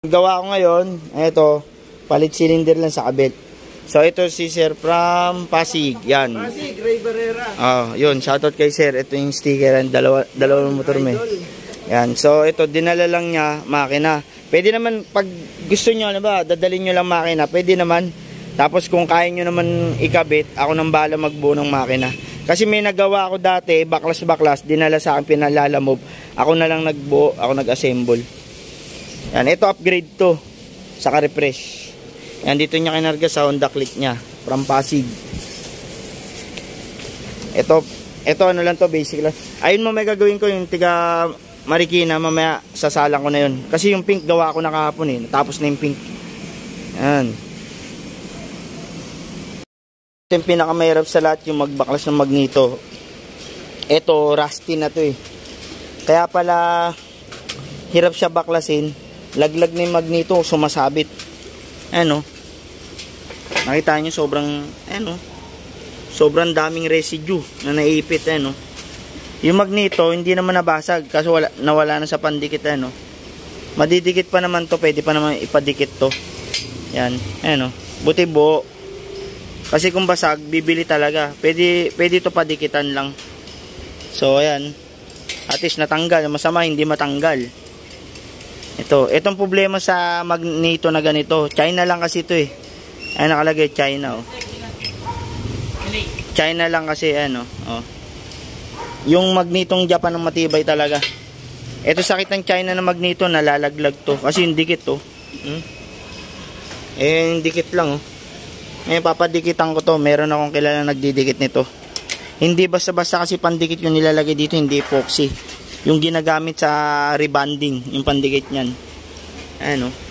Gawa ko ngayon, ito, palit cylinder lang sa kabit. So ito si Sir from Pasig, yan. Pasig, Ray Barrera. Yun, shoutout kay Sir. Ito yung sticker, dalawang motor mo. Yan, so ito, dinala lang niya, makina. Pwede naman, pag gusto nyo, ano ba, dadalhin nyo lang makina, pwede naman. Tapos kung kaya nyo naman ikabit, ako nang bahala magbuo ng makina. Kasi may nagawa ako dati, baklas-baklas, dinala sa akin, pinalalamob. Ako na lang nagbuo, ako nag-assemble. Yan, ito upgrade to, saka refresh. Yan, dito niya kinarga sa Honda Click niya, from Pasig. Ito ano lang to, basic lang. Ayun mo, may gagawin ko yung tiga Marikina, mamaya sasalang ko na yun. Kasi yung pink gawa ko na kahapon eh, natapos na yung pink. Yan. Ito yung pinakamahirap sa lahat, yung magbaklas ng magneto. Ito, rusty na to eh. Kaya pala, hirap siya baklasin. Laglag na yung magneto, sumasabit. Ano? Nakita nyo sobrang daming residue na naipit. Yung magneto hindi naman nabasag kasi nawala na sa pandikit. Madidikit pa naman to, pwede pa naman ipadikit to. Yan, buti buo. Kasi kung basag, bibili talaga. Pwede to padikitan lang. So ayan, at least natanggal. Masama hindi matanggal. Itong problema sa magneto na ganito, China lang kasi ito eh. Ay, nakalagay China, oh. China lang kasi, oh. Yung magnetong Japan ang matibay talaga. Ito sakit ng China na magneto, nalalaglag to. Kasi yung dikit, oh. Yung dikit lang, oh. Ngayon, papadikitan ko to. Meron akong kilala nagdidikit nito. Hindi basta-basta kasi pandikit yung nilalagay dito, hindi epoxy. Yung ginagamit sa rebonding, yung pandikit niyan.